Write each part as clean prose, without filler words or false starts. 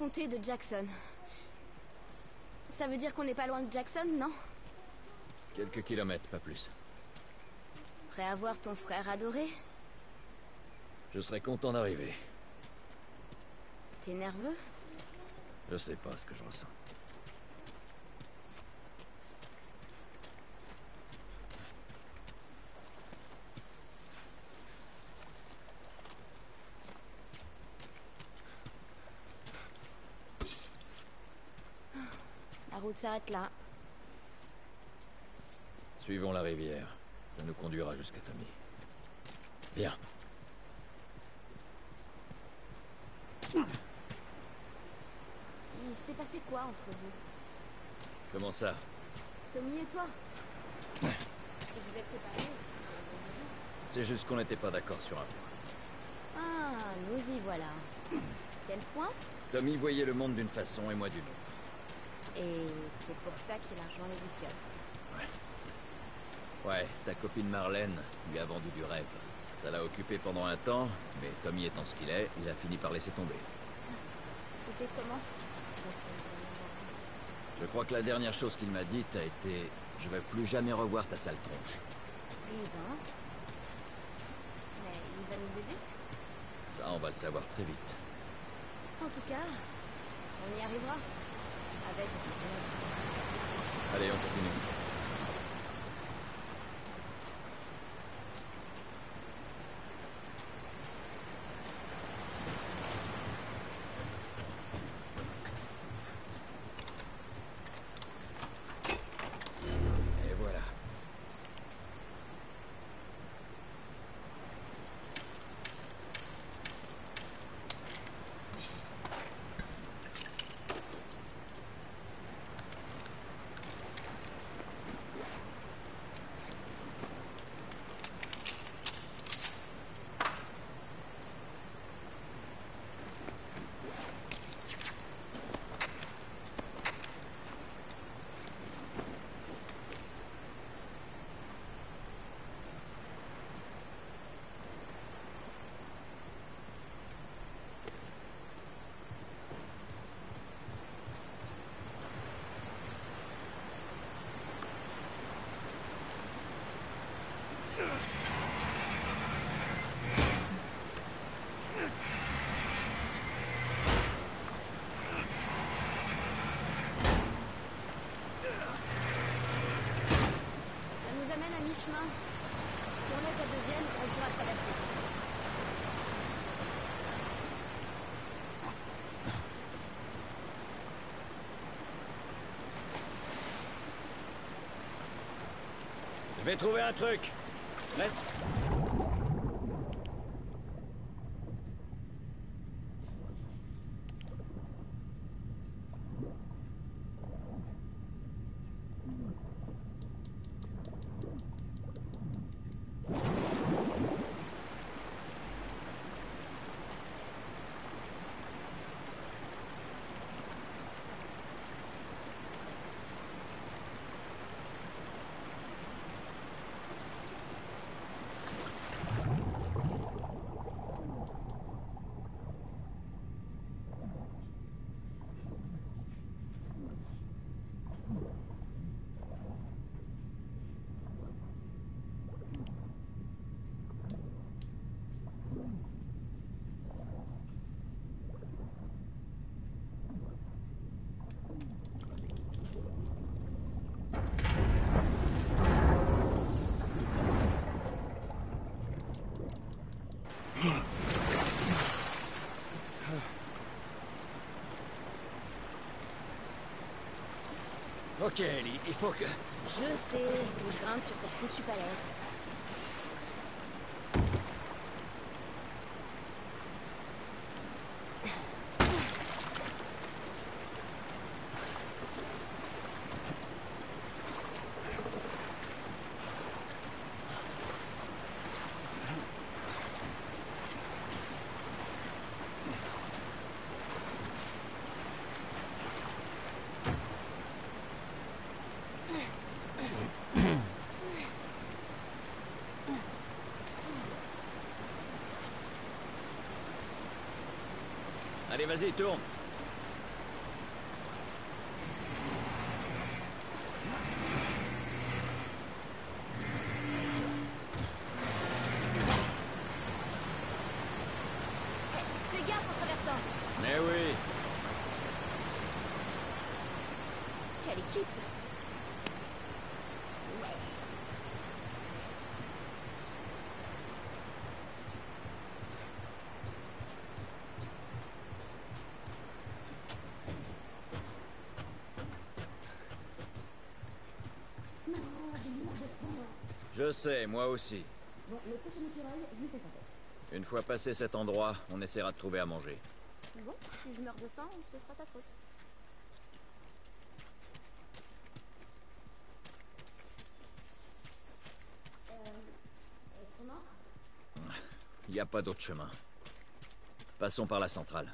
comté de Jackson. Ça veut dire qu'on n'est pas loin de Jackson, non? Quelques kilomètres, pas plus. Prêt à voir ton frère adoré? Je serais content d'arriver. T'es nerveux? Je sais pas ce que je ressens. La route s'arrête là. Suivons la rivière. Ça nous conduira jusqu'à Tommy. Viens. Il s'est passé quoi entre vous? Comment ça? Tommy et toi? Si vous êtes séparés... C'est juste qu'on n'était pas d'accord sur un point. Ah, nous y voilà. Quel point? Tommy voyait le monde d'une façon et moi d'une autre. Et c'est pour ça qu'il a rejoint les Lucioles. Ouais, ta copine Marlène lui a vendu du rêve. Ça l'a occupé pendant un temps, mais Tommy étant ce qu'il est, il a fini par laisser tomber. C'était comment? Je crois que la dernière chose qu'il m'a dite a été « Je vais plus jamais revoir ta sale tronche ». Eh ben... Mais il va nous aider? Ça, on va le savoir très vite. En tout cas, on y arrivera. Avec... Allez, on continue. Et voilà. Ça nous amène à mi-chemin. Si on laisse la deuxième, on pourra traverser. Je vais trouver un truc. Ok, Ellie, il faut que... Je sais, que je grimpe sur cette foutue palette. Allez, vas-y, tourne. équipe. Ouais. Je sais, moi aussi. Bon, le coach naturel, lui fait sa tête. Une fois passé cet endroit, on essaiera de trouver à manger. Bon, si je meurs de faim, ce sera ta faute. Est-ce qu'on entre? Il n'y a pas d'autre chemin. Passons par la centrale.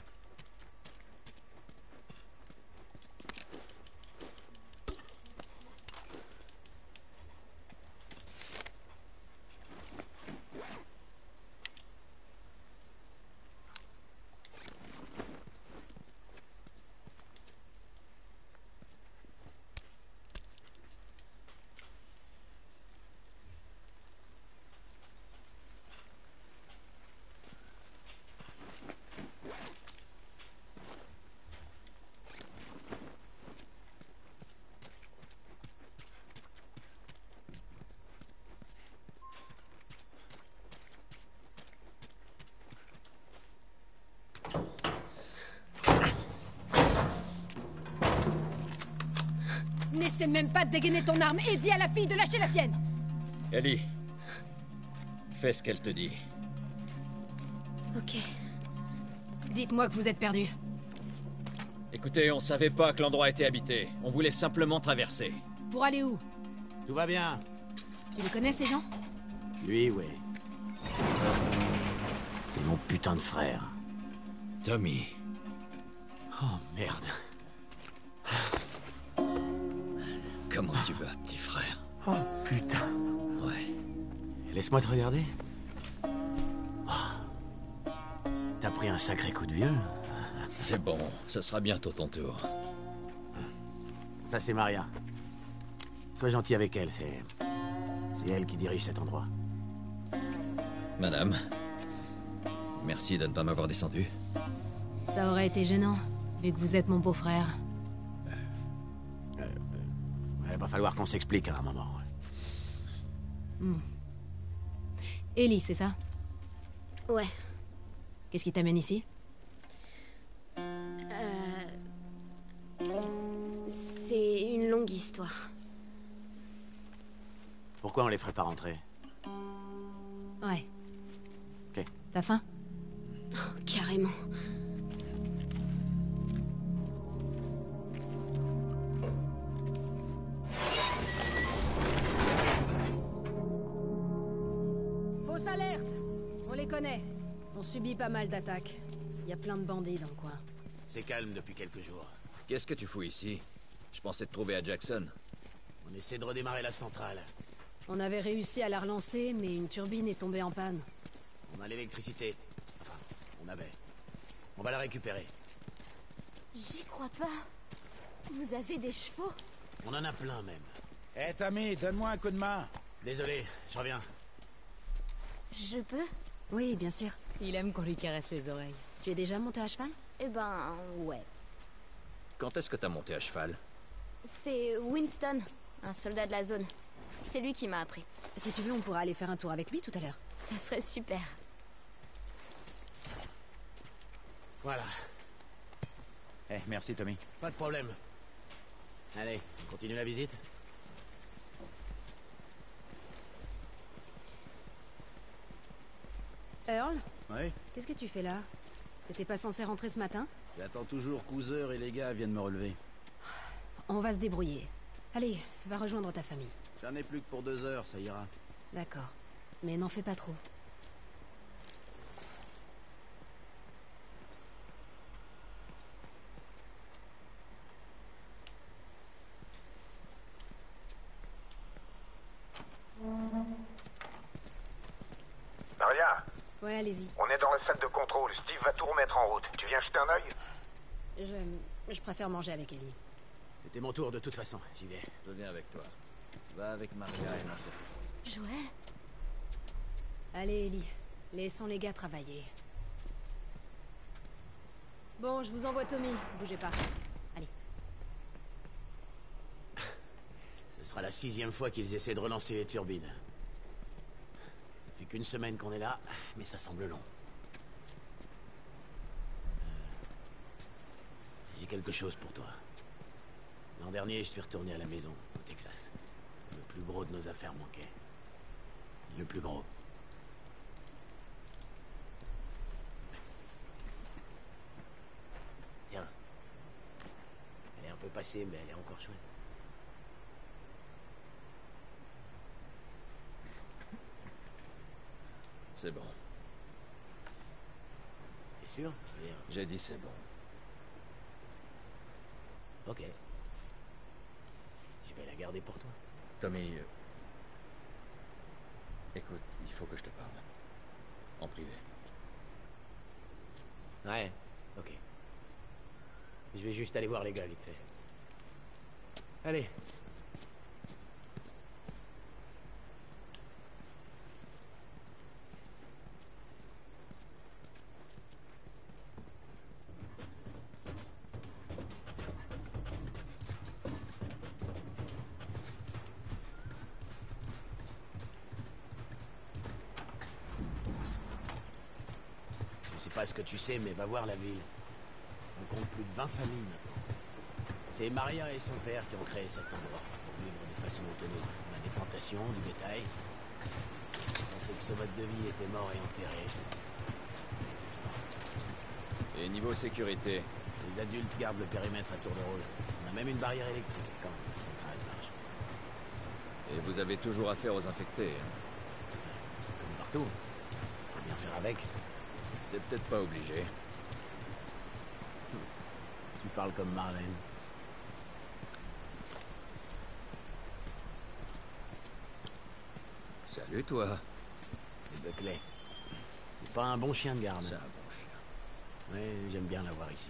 N'essaie même pas de dégainer ton arme et dis à la fille de lâcher la sienne. Ellie, fais ce qu'elle te dit. Ok. Dites-moi que vous êtes perdu. Écoutez, on savait pas que l'endroit était habité. On voulait simplement traverser. Pour aller où? Tout va bien. Tu les connais ces gens? Lui, ouais. C'est mon putain de frère. Tommy. Oh, merde. Comment tu vas, petit frère? Oh, putain. Ouais. Laisse-moi te regarder. Oh. T'as pris un sacré coup de vieux. C'est bon, ce sera bientôt ton tour. Ça, c'est Maria. Sois gentil avec elle, c'est elle qui dirige cet endroit. Madame, merci de ne pas m'avoir descendu. Ça aurait été gênant, vu que vous êtes mon beau-frère. Il va falloir qu'on s'explique à un moment. Ellie, c'est ça? Ouais. Qu'est-ce qui t'amène ici? C'est une longue histoire. Pourquoi on les ferait pas rentrer? Ouais. Ok. T'as faim? Carrément. Fausse alerte! On les connaît. On subit pas mal d'attaques. Il y a plein de bandits dans le coin. C'est calme depuis quelques jours. Qu'est-ce que tu fous ici? Je pensais te trouver à Jackson. On essaie de redémarrer la centrale. On avait réussi à la relancer, mais une turbine est tombée en panne. On a l'électricité. Enfin, on avait. On va la récupérer. J'y crois pas. Vous avez des chevaux? On en a plein, même. Hé, Tommy, donne-moi un coup de main. Désolé, je reviens. Je peux? Oui, bien sûr. Il aime qu'on lui caresse les oreilles. Tu es déjà monté à cheval? Eh ben, ouais. Quand est-ce que t'as monté à cheval? C'est Winston, un soldat de la zone. C'est lui qui m'a appris. Si tu veux, on pourra aller faire un tour avec lui tout à l'heure. Ça serait super. Voilà, Merci, Tommy. pas de problème. Allez, on continue la visite? Earl, Oui. qu'est-ce que tu fais là? T'étais pas censé rentrer ce matin? J'attends toujours qu'Hooser et les gars viennent me relever. On va se débrouiller. Allez, va rejoindre ta famille. J'en ai plus que pour 2 heures, ça ira. D'accord. Mais n'en fais pas trop. Maria, Ouais, allez-y. on est dans la salle de contrôle. Steve va tout remettre en route. Tu viens jeter un œil? Je préfère manger avec Ellie. C'était mon tour de toute façon, j'y vais. Je viens avec toi. Va avec Maria et mange tes fruits. Joël? Allez, Ellie. Laissons les gars travailler. Bon, je vous envoie Tommy. Bougez pas. Allez. sera la 6e fois qu'ils essaient de relancer les turbines. Ça fait qu'une semaine qu'on est là, mais ça semble long. J'ai quelque chose pour toi. L'an dernier, je suis retourné à la maison, au Texas. Le plus gros de nos affaires manquait. Le plus gros. Tiens. Elle est un peu passée, mais elle est encore chouette. C'est bon. T'es sûr? J'ai dit c'est bon. Ok. Je vais la garder pour toi. Tommy... Écoute, il faut que je te parle. En privé. Ouais, ok. Je vais juste aller voir les gars vite fait. Allez. Je sais pas ce que tu sais, mais va voir la ville. On compte plus de 20 familles maintenant. C'est Maria et son père qui ont créé cet endroit pour vivre de façon autonome. On a des plantations, du bétail. Je pensais que ce mode de vie était mort et enterré. Et niveau sécurité? Les adultes gardent le périmètre à tour de rôle. On a même une barrière électrique quand la centrale marche. Et vous avez toujours affaire aux infectés, hein? Comme partout. Faut bien faire avec. C'est peut-être pas obligé. Tu parles comme Marlène. Salut, toi. C'est Buckley. C'est pas un bon chien de garde. C'est un bon chien. Ouais, j'aime bien l'avoir ici.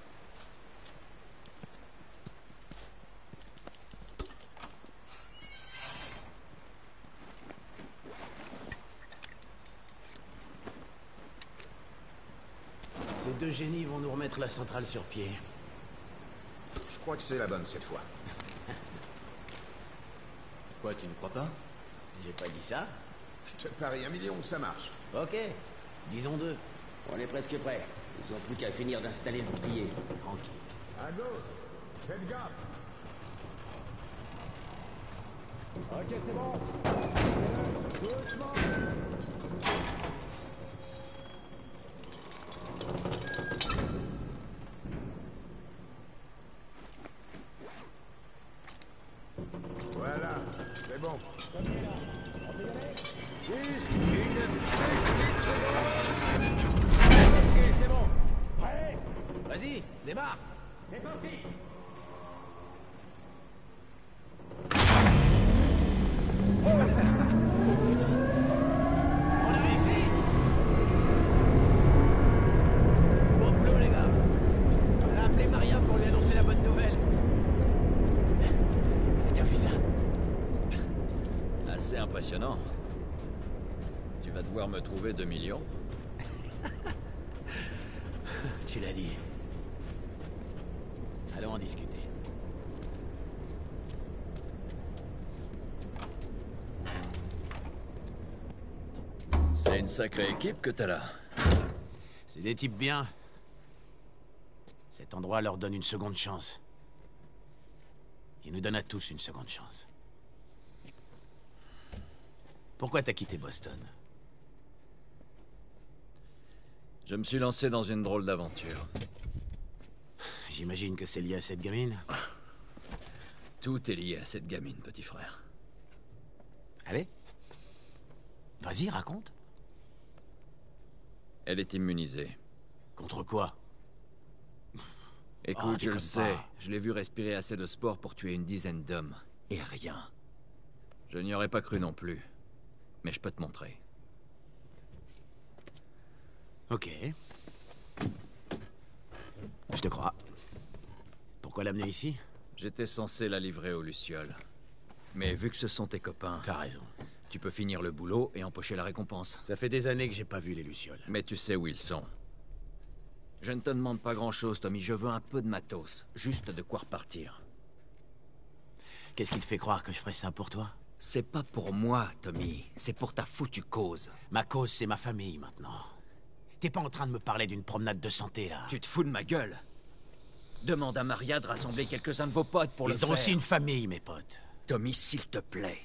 Ces deux génies vont nous remettre la centrale sur pied. Je crois que c'est la bonne cette fois. Quoi, tu ne crois pas? J'ai pas dit ça. Je te parie 1 million que ça marche. Ok, disons 2. On est presque prêt. Ils ont plus qu'à finir d'installer le bouclier. Tranquille. À gauche. Faites gaffe. Ok, c'est bon. Doucement. Voilà, c'est bon. Juste une petite seconde. Ok, c'est bon. Prêt? Vas-y, démarre. C'est parti. On a réussi. Bon boulot, les gars. On a appelé Maria pour lui annoncer la bonne nouvelle. T'as vu ça? Assez impressionnant. Tu vas devoir me trouver 2 millions. Tu l'as dit. Allons en discuter. C'est une sacrée équipe que t'as là. C'est des types bien. Cet endroit leur donne une seconde chance. Il nous donne à tous une seconde chance. Pourquoi t'as quitté Boston? Je me suis lancé dans une drôle d'aventure. J'imagine que c'est lié à cette gamine. Tout est lié à cette gamine, petit frère. Allez. Vas-y, raconte. Elle est immunisée. Contre quoi? Écoute, je le déconne sais. pas. Je l'ai vu respirer assez de sport pour tuer une dizaine d'hommes. Et rien. Je n'y aurais pas cru non plus. Mais je peux te montrer. Ok. Je te crois. Pourquoi l'amener ici? J'étais censé la livrer aux Lucioles. Mais vu que ce sont tes copains, T'as raison. tu peux finir le boulot et empocher la récompense. Ça fait des années que j'ai pas vu les Lucioles. Mais tu sais où ils sont. Je ne te demande pas grand-chose, Tommy. Je veux un peu de matos. Juste de quoi repartir. Qu'est-ce qui te fait croire que je ferais ça pour toi? C'est pas pour moi, Tommy. C'est pour ta foutue cause. Ma cause, c'est ma famille, maintenant. T'es pas en train de me parler d'une promenade de santé, là? Tu te fous de ma gueule? Demande à Maria de rassembler quelques-uns de vos potes pour le Ils faire. ont aussi une famille, mes potes. Tommy, s'il te plaît.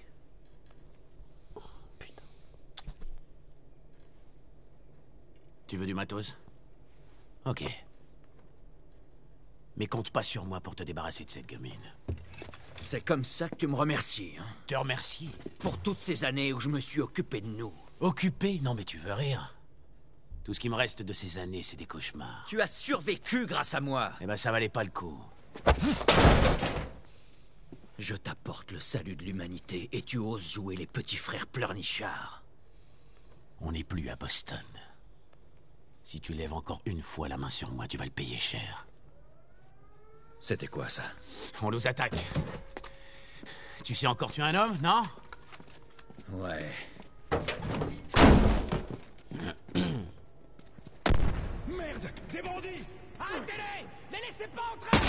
Tu veux du matos? Ok. Mais compte pas sur moi pour te débarrasser de cette gamine. C'est comme ça que tu me remercies, hein? Te remercie. Pour toutes ces années où je me suis occupé de nous. Occupé? Non mais tu veux rire. Tout ce qui me reste de ces années, c'est des cauchemars. Tu as survécu grâce à moi. Eh ben ça valait pas le coup. Je t'apporte le salut de l'humanité et tu oses jouer les petits frères pleurnichards. On n'est plus à Boston. Si tu lèves encore une fois la main sur moi, tu vas le payer cher. C'était quoi ça? On nous attaque. Tu sais encore tuer un homme, non? Ouais. Merde! Des bandits! Arrêtez-les! Les laissez pas entrer!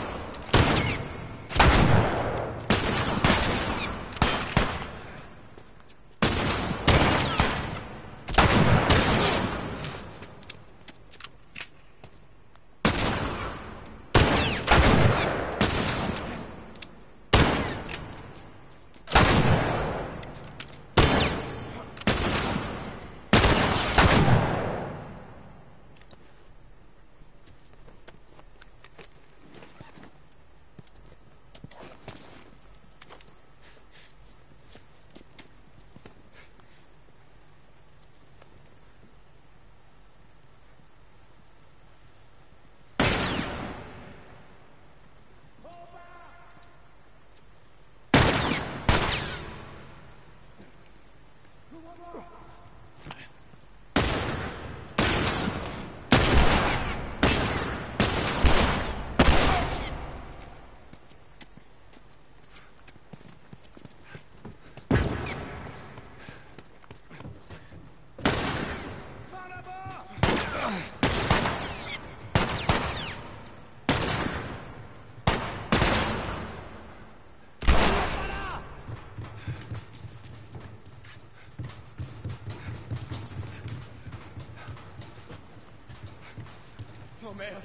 Oh merde!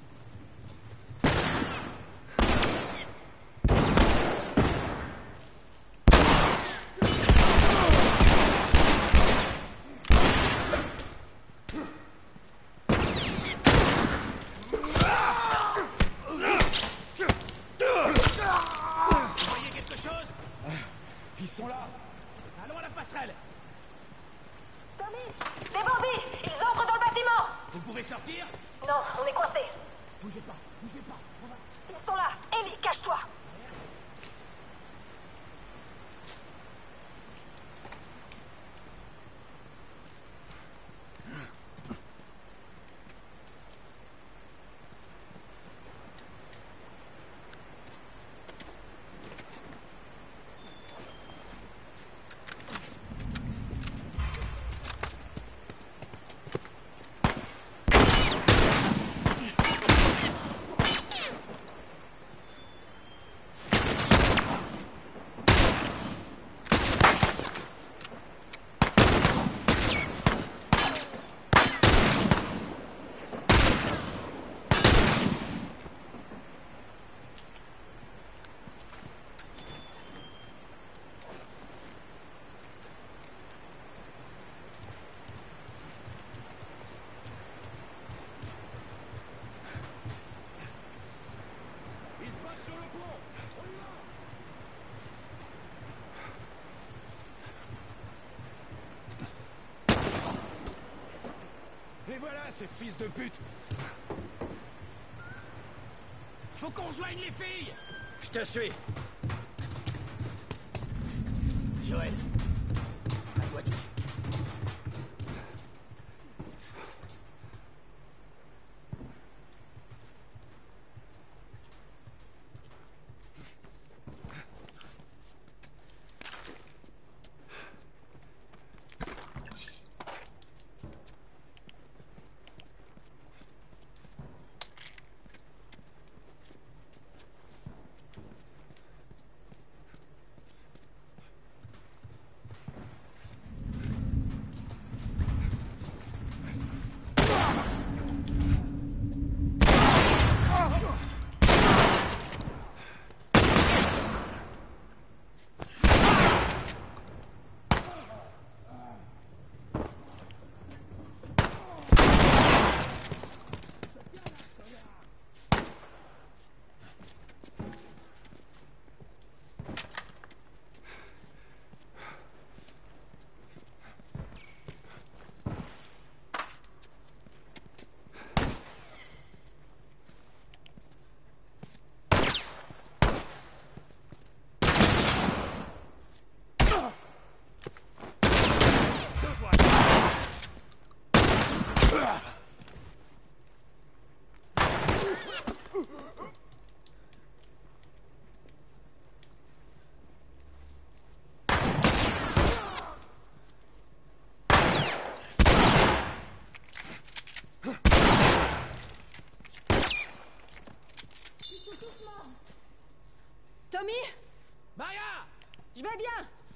Vous voyez quelque chose? Ils sont là! Allons à la passerelle! Tommy! Des bandits! Ils entrent dans le bâtiment! Vous pouvez sortir? Non, on est coincés. Bougez pas, bougez pas. Ils sont là. Ellie, cache-toi. Et voilà, ces fils de pute! Faut qu'on rejoigne les filles! Je te suis. Joël, à toi de jouer.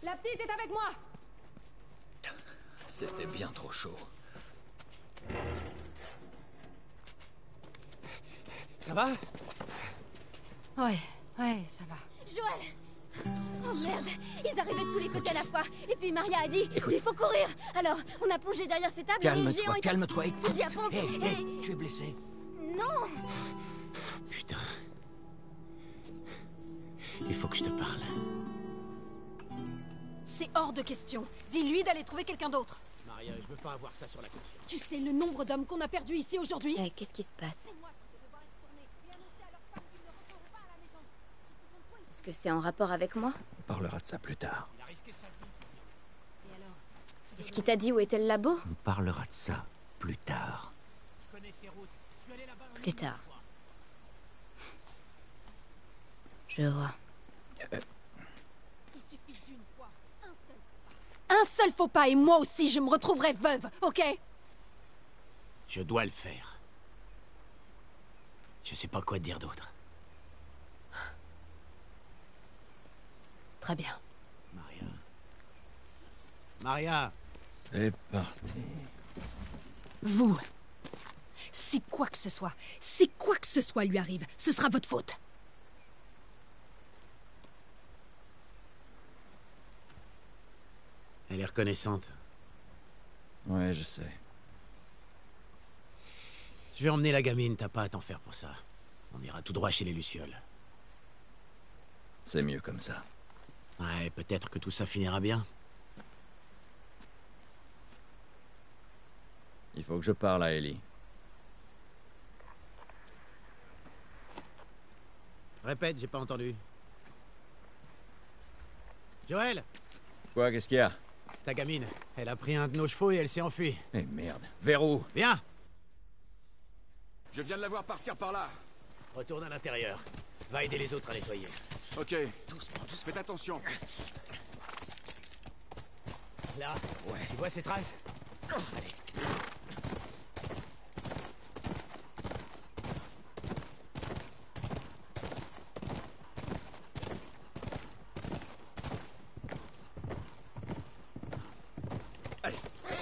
La petite est avec moi. C'était bien trop chaud. Ça va? Ouais, ça va. Joël! Oh merde! Ils arrivaient de tous les côtés à la fois. Et puis Maria a dit, il faut courir. Alors, on a plongé derrière ces tables et le géant est... Calme-toi, écoute. Fusil à pompe et... tu es blessé? Non! Putain. Il faut que je te parle. C'est hors de question. Dis-lui d'aller trouver quelqu'un d'autre. Maria, je veux pas avoir ça sur la conscience. Tu sais le nombre d'hommes qu'on a perdus ici aujourd'hui? Qu'est-ce qui se passe? C'est moi qui vais devoir y retourner et annoncer à leurs femmes qu'ils ne rentreront pas à la maison. J'ai besoin de toi ici. Est-ce que c'est en rapport avec moi? On parlera de ça plus tard. Il a risqué sa vie. Et alors? Est-ce qu'il t'a dit où était le labo? On parlera de ça plus tard. Je connais ses routes. Je suis allé là-bas. Plus tard. Je vois. Il suffit d'une fois. Un seul faux pas et moi aussi je me retrouverai veuve, ok? Je dois le faire. Je sais pas quoi te dire d'autre. Très bien. Maria. Maria. C'est parti. Vous. Si quoi que ce soit lui arrive, ce sera votre faute. Elle est reconnaissante. Ouais, je sais. Je vais emmener la gamine, t'as pas à t'en faire pour ça. On ira tout droit chez les Lucioles. C'est mieux comme ça. Ouais, peut-être que tout ça finira bien. Il faut que je parle à Ellie. Répète, j'ai pas entendu. Joël! Quoi, qu'est-ce qu'il y a? Ta gamine, elle a pris un de nos chevaux et elle s'est enfuie. Eh merde. Vers où? Viens! Je viens de la voir partir par là. Retourne à l'intérieur. Va aider les autres à nettoyer. Ok. Doucement. Faites attention. Là, ouais. Tu vois ces traces? Allez. Allez.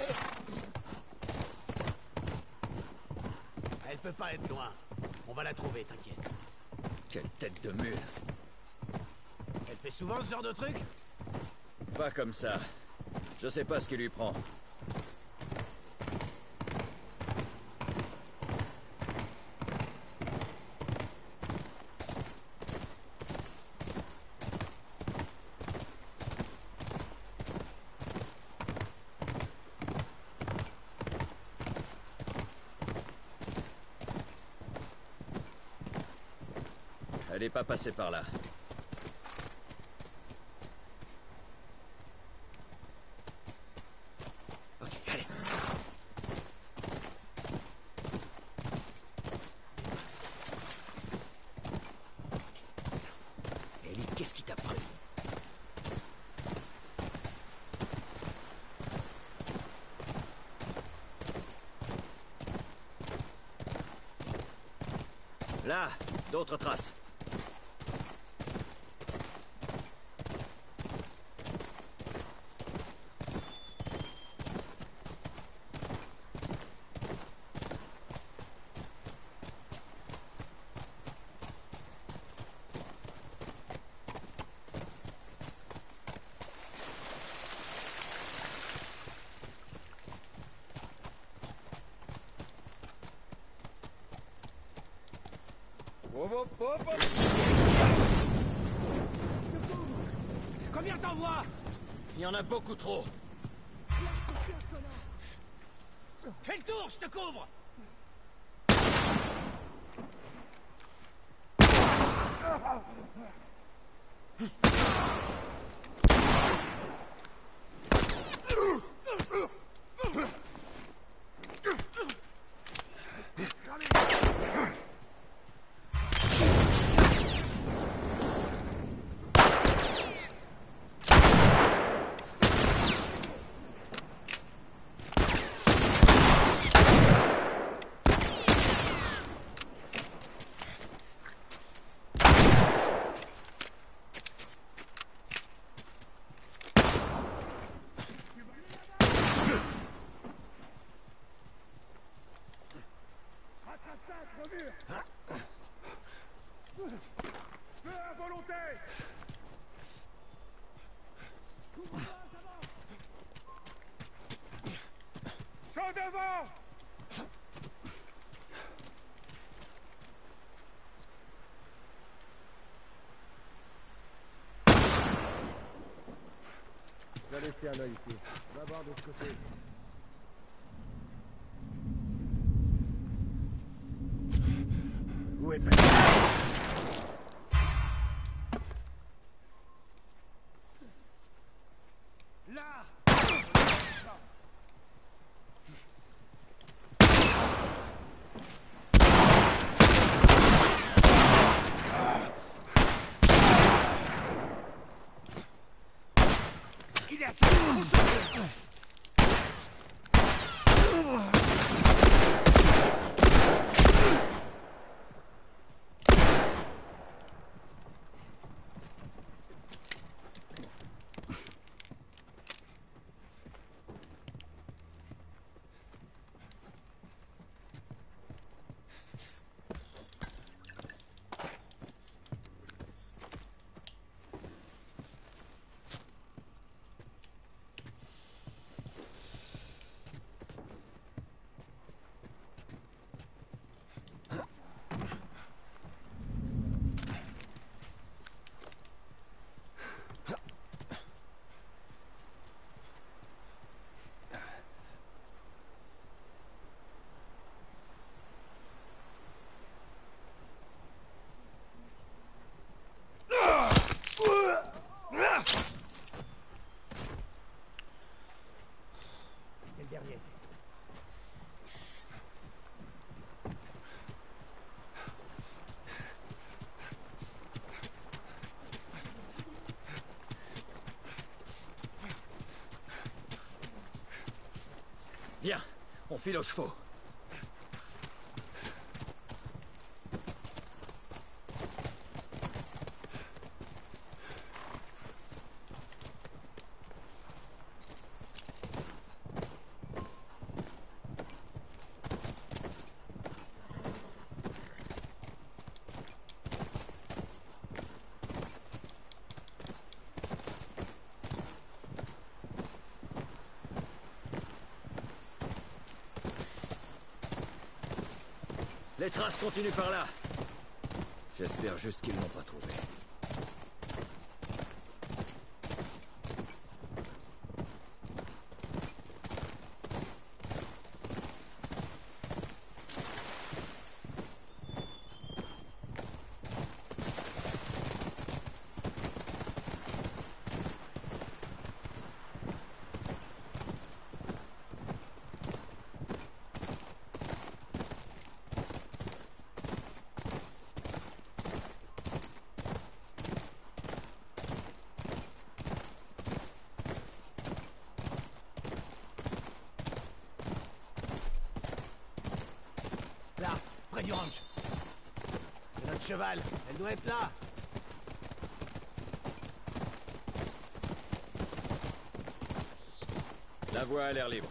Elle peut pas être loin. On va la trouver, t'inquiète. Quelle tête de mule. Elle fait souvent ce genre de truc? Pas comme ça. Je sais pas ce qui lui prend. Elle est pas passée par là. Ok, allez. Ellie, qu'est-ce qui t'a pris? Là, d'autres traces. Combien t'envoies? Il y en a beaucoup trop. Fais le tour, je te couvre. va laisser un œil ici. On va voir de ce côté. Où est Pat? Là! Il est assez... Le dernier. Viens, on file aux chevaux. Les traces continuent par là. J'espère juste qu'ils l'ont pas trouvé. Là, près du ranch. C'est notre cheval, elle doit être là. La voie a l'air libre.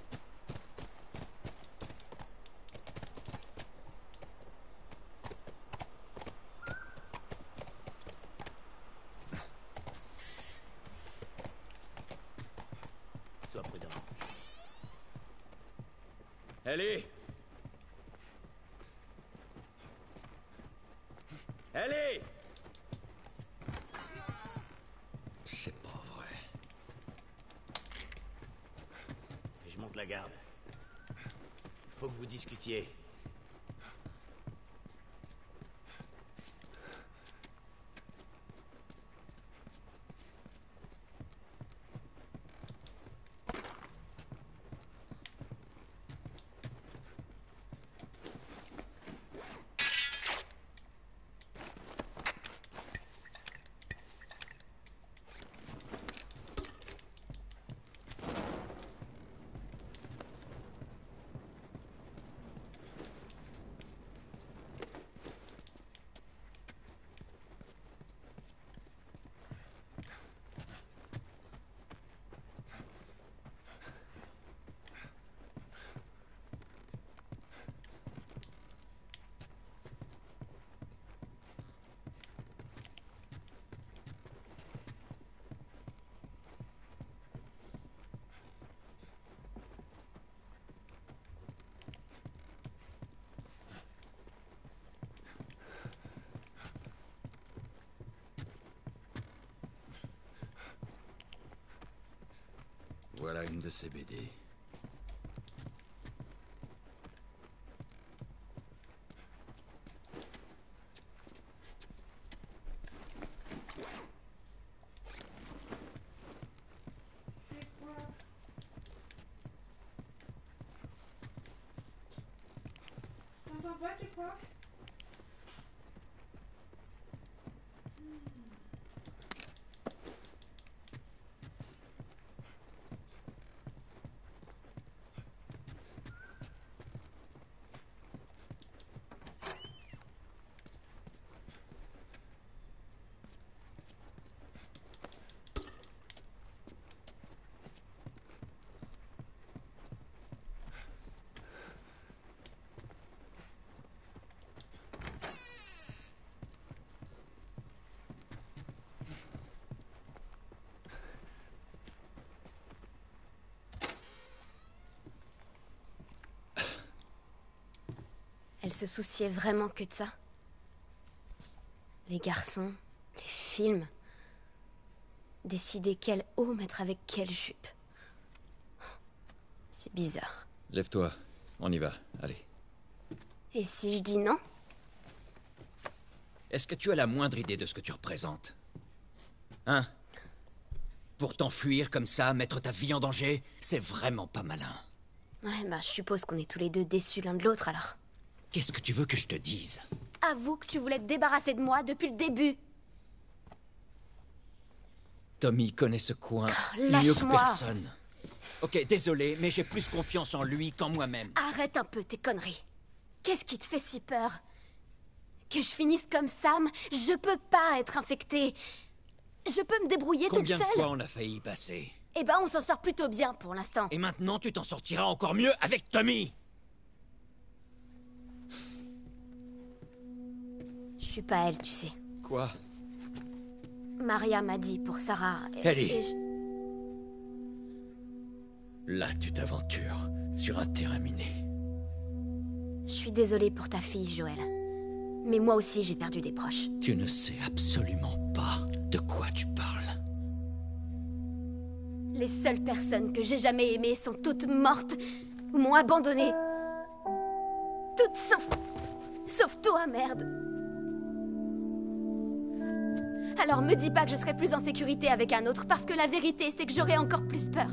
Sois prudent. Ellie! Ellie! C'est pas vrai. Je monte la garde. Il faut que vous discutiez. Voilà une de ces BD. Elle se souciait vraiment que de ça. Les garçons, les films. Décider quel haut mettre avec quelle jupe. C'est bizarre. Lève-toi, on y va, allez. Et si je dis non? Est-ce que tu as la moindre idée de ce que tu représentes? Hein? Pour t'enfuir comme ça, mettre ta vie en danger, c'est vraiment pas malin. Ouais, bah je suppose qu'on est tous les deux déçus l'un de l'autre alors. Qu'est-ce que tu veux que je te dise? Avoue que tu voulais te débarrasser de moi depuis le début. Tommy connaît ce coin mieux que lâche-moi. personne. Ok, désolé, mais j'ai plus confiance en lui qu'en moi-même. Arrête un peu tes conneries. Qu'est-ce qui te fait si peur? Que je finisse comme Sam? Je peux pas être infectée. Je peux me débrouiller toute Combien seule. de fois on a failli y passer? Eh ben, on s'en sort plutôt bien pour l'instant. Et maintenant, tu t'en sortiras encore mieux avec Tommy! Je suis pas elle, tu sais. Quoi? Maria m'a dit pour Sarah. Ellie. et Là, tu t'aventures sur un terrain miné. je suis désolée pour ta fille, Joël. Mais moi aussi, j'ai perdu des proches. Tu ne sais absolument pas de quoi tu parles. Les seules personnes que j'ai jamais aimées sont toutes mortes ou m'ont abandonnée. Toutes sauf toi, merde. Alors me dis pas que je serai plus en sécurité avec un autre, parce que la vérité, c'est que j'aurai encore plus peur.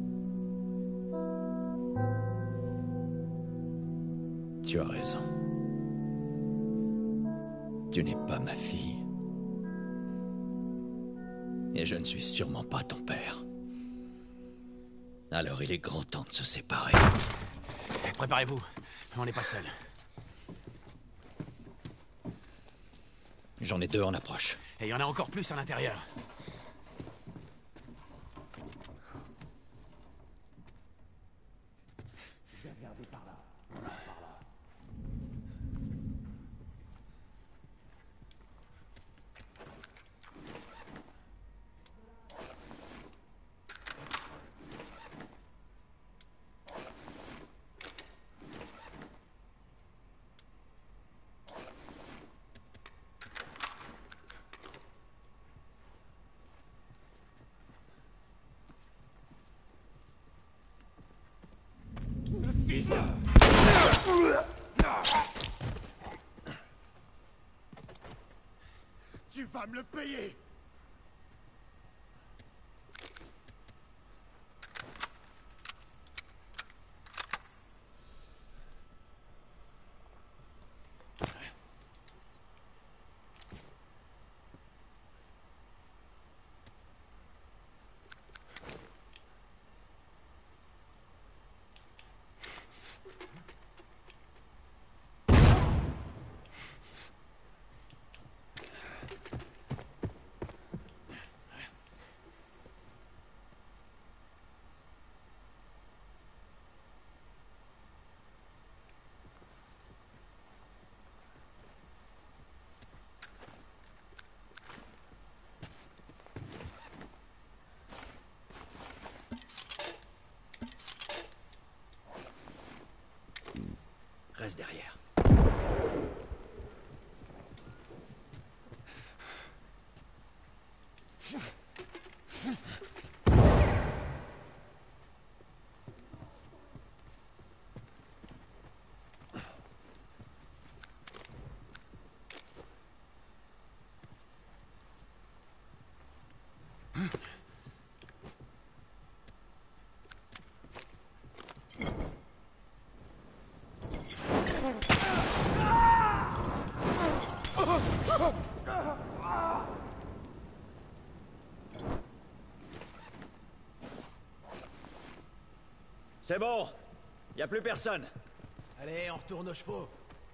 Tu as raison. Tu n'es pas ma fille. Et je ne suis sûrement pas ton père. Alors il est grand temps de se séparer. Préparez-vous, on n'est pas seul. J'en ai deux en approche. Et il y en a encore plus à l'intérieur. Je vais regarder par là. Tu vas me le payer! Reste derrière. C'est bon. Y a plus personne. Allez, on retourne aux chevaux.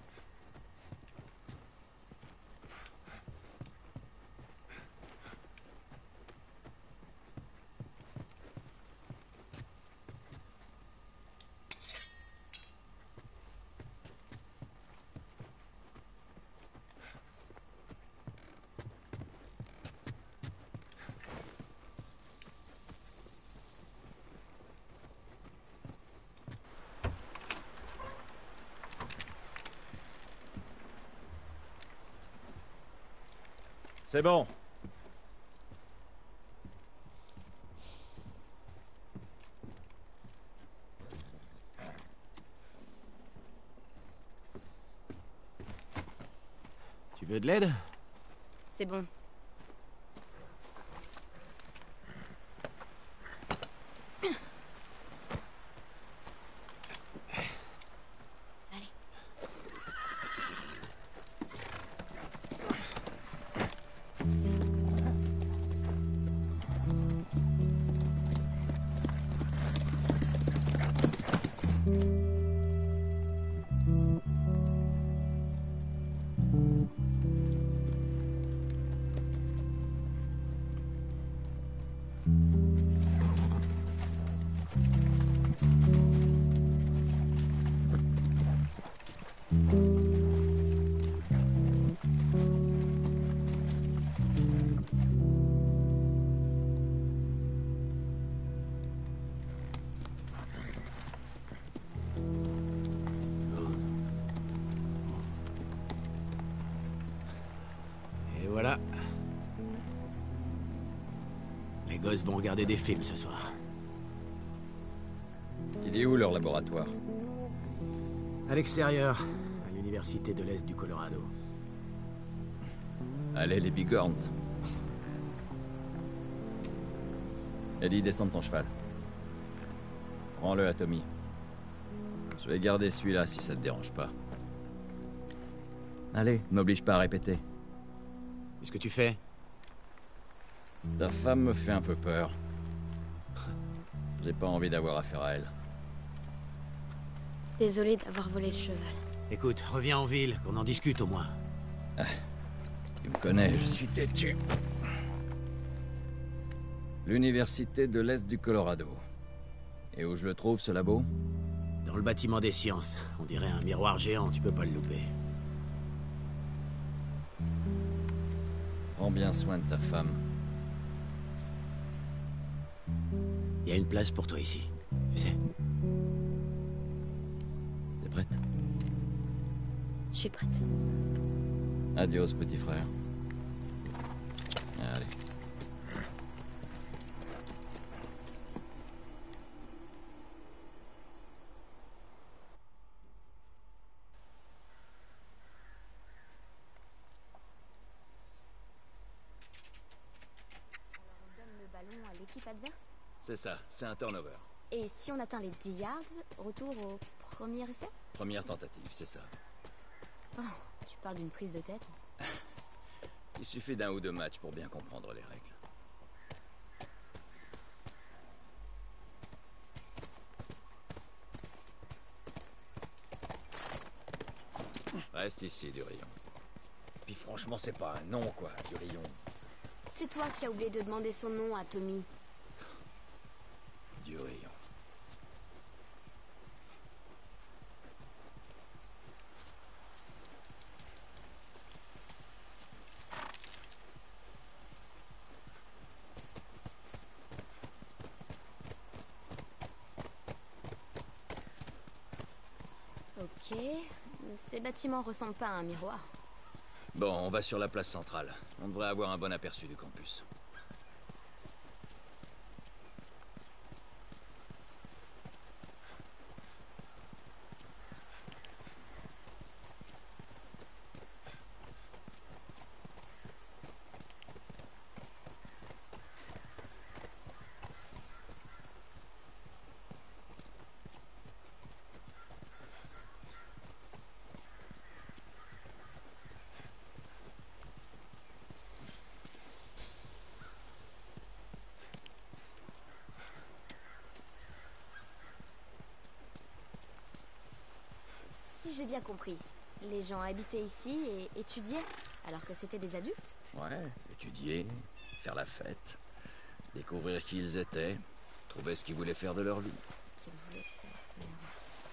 C'est bon. Tu veux de l'aide? C'est bon. Et voilà. Les gosses vont regarder des films ce soir. Il est où leur laboratoire? À l'extérieur, à l'université de l'Est du Colorado. Allez, les bigorns. Ellie, descends de ton cheval. Rends-le à Tommy. Je vais garder celui-là si ça te dérange pas. Allez, m'oblige pas à répéter. Qu'est-ce que tu fais? Ta femme me fait un peu peur. J'ai pas envie d'avoir affaire à elle. Désolée d'avoir volé le cheval. Écoute, reviens en ville, qu'on en discute au moins. Tu me connais, je suis têtu. L'université de l'Est du Colorado. Et où je le trouve, ce labo? Dans le bâtiment des sciences. On dirait un miroir géant, tu peux pas le louper. Prends bien soin de ta femme. Il y a une place pour toi ici, tu sais. T'es prête? Je suis prête. Adios, petit frère. Allez. Alors on donne le ballon à l'équipe adverse? C'est ça, c'est un turnover. Et si on atteint les 10 yards, retour au premier essai? Première tentative, c'est ça. Oh, tu parles d'une prise de tête? Il suffit d'un ou deux matchs pour bien comprendre les règles. Reste ici, du rayon. Puis franchement, c'est pas un nom, quoi, du rayon. C'est toi qui as oublié de demander son nom à Tommy. Du rayon. Ok, ces bâtiments ressemblent pas à un miroir. Bon, on va sur la place centrale. On devrait avoir un bon aperçu du campus. j'ai bien compris. Les gens habitaient ici et étudiaient, alors que c'était des adultes? Ouais, étudier, faire la fête, découvrir qui ils étaient, trouver ce qu'ils voulaient faire de leur vie. Qu'ils voulaient faire de leur vie.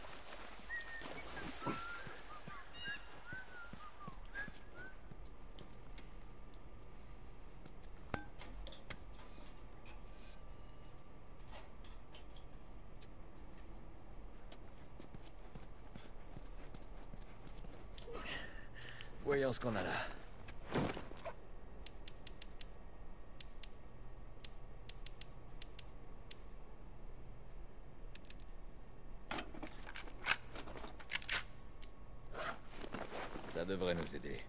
Voyons ce qu'on a là. Ça devrait nous aider.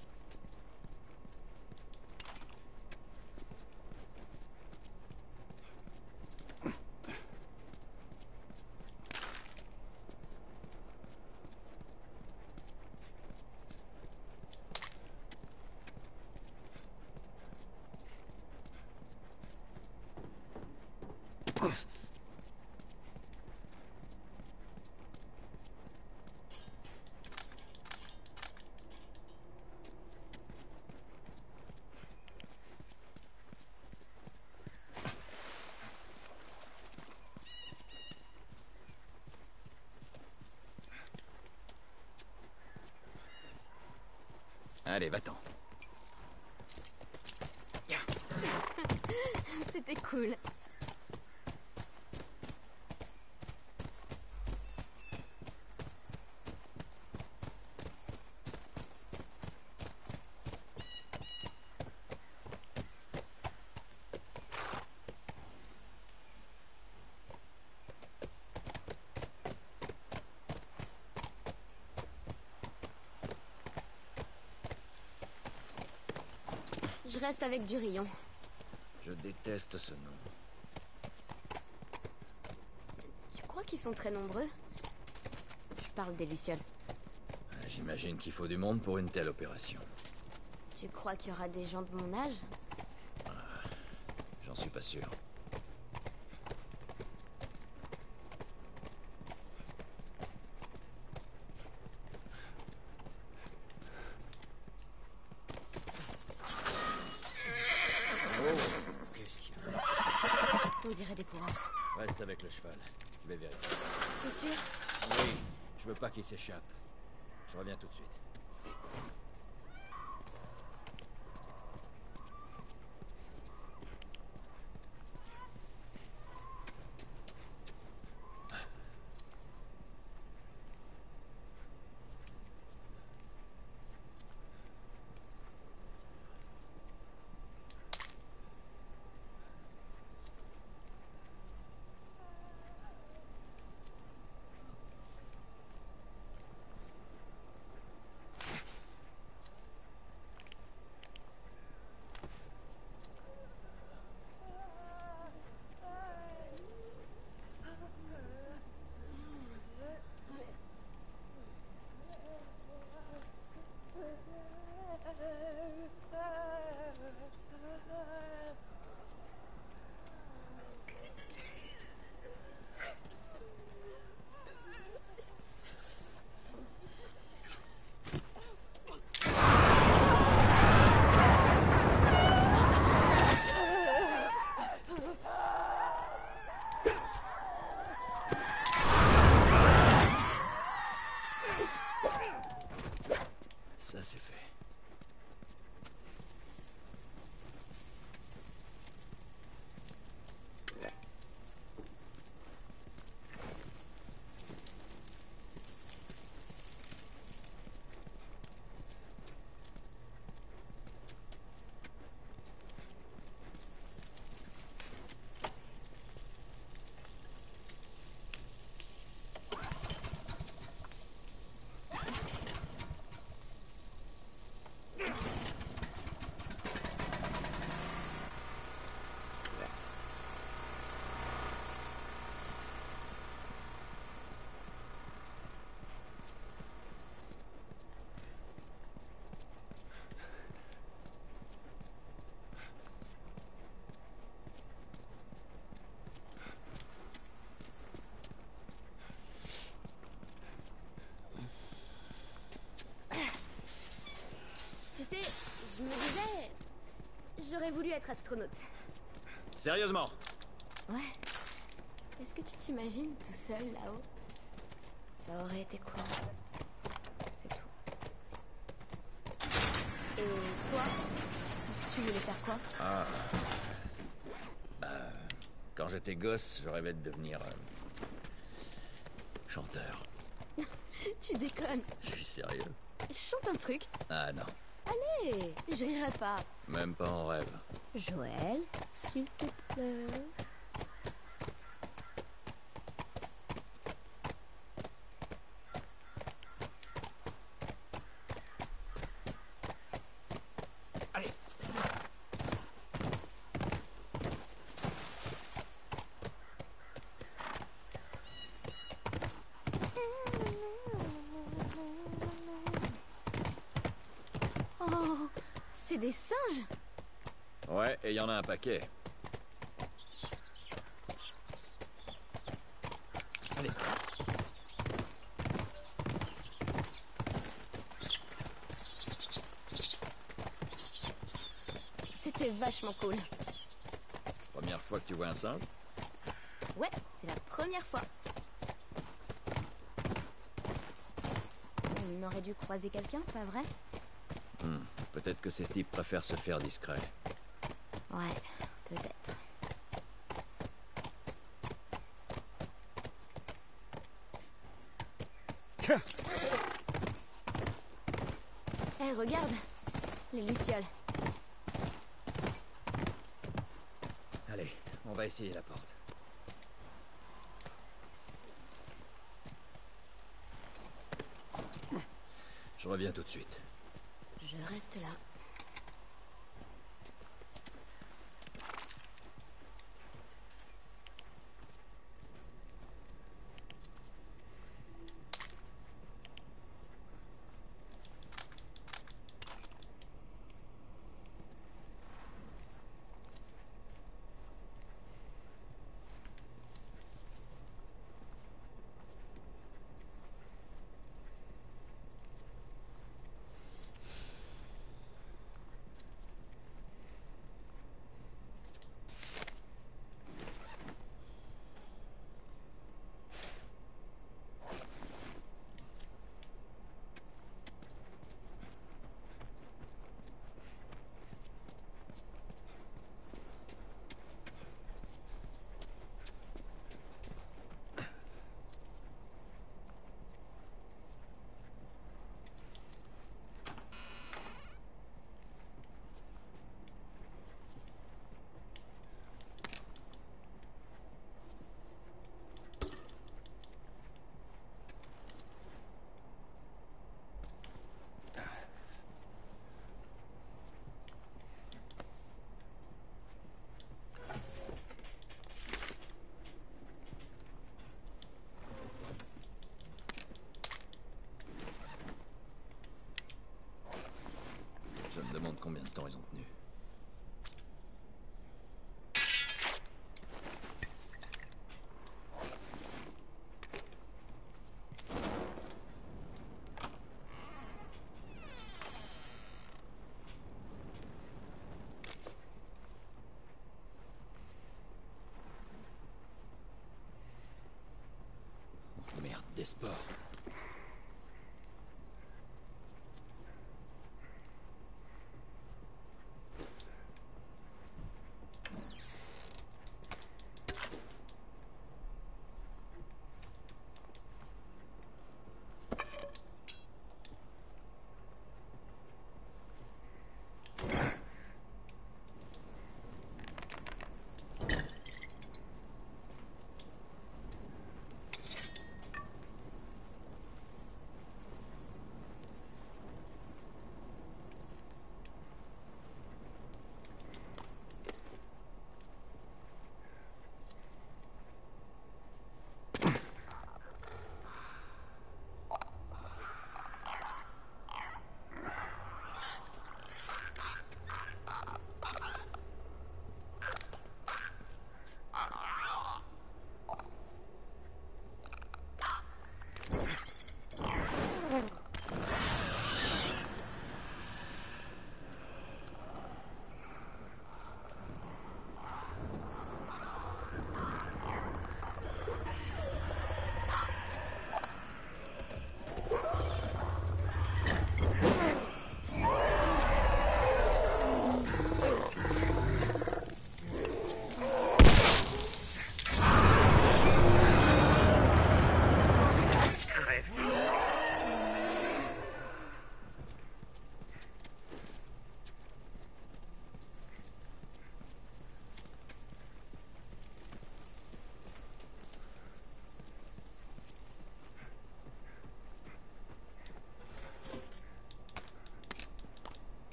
Allez, va-t'en. C'était cool. Je reste avec du rayon. Je déteste ce nom. Tu crois qu'ils sont très nombreux? Je parle des Lucioles. J'imagine qu'il faut du monde pour une telle opération. Tu crois qu'il y aura des gens de mon âge? J'en suis pas sûr. On dirait des coureurs. Reste avec le cheval. Je vais vérifier. T'es sûr? Oui, je veux pas qu'il s'échappe. Je reviens tout de suite. J'aurais voulu être astronaute. Sérieusement? Ouais. Est-ce que tu t'imagines tout seul là-haut? Ça aurait été quoi? C'est tout. Et toi? Tu voulais faire quoi? Quand j'étais gosse, je rêvais de devenir... chanteur. Tu déconnes. Je suis sérieux. Chante un truc. Ah non, Allez, je rirai pas. même pas en rêve. Joël, s'il te plaît. Allez. Oh, c'est des singes. Ouais, et il y en a un paquet. Allez. C'était vachement cool. Première fois que tu vois un singe? Ouais, c'est la première fois. On aurait dû croiser quelqu'un, pas vrai? Peut-être que ces types préfèrent se faire discret. Ouais, peut-être. Hé, regarde! Les lucioles. Allez, on va essayer la porte. Je reviens tout de suite. Je reste là. Je me demande combien de temps ils ont tenu. Oh, merde, des sports.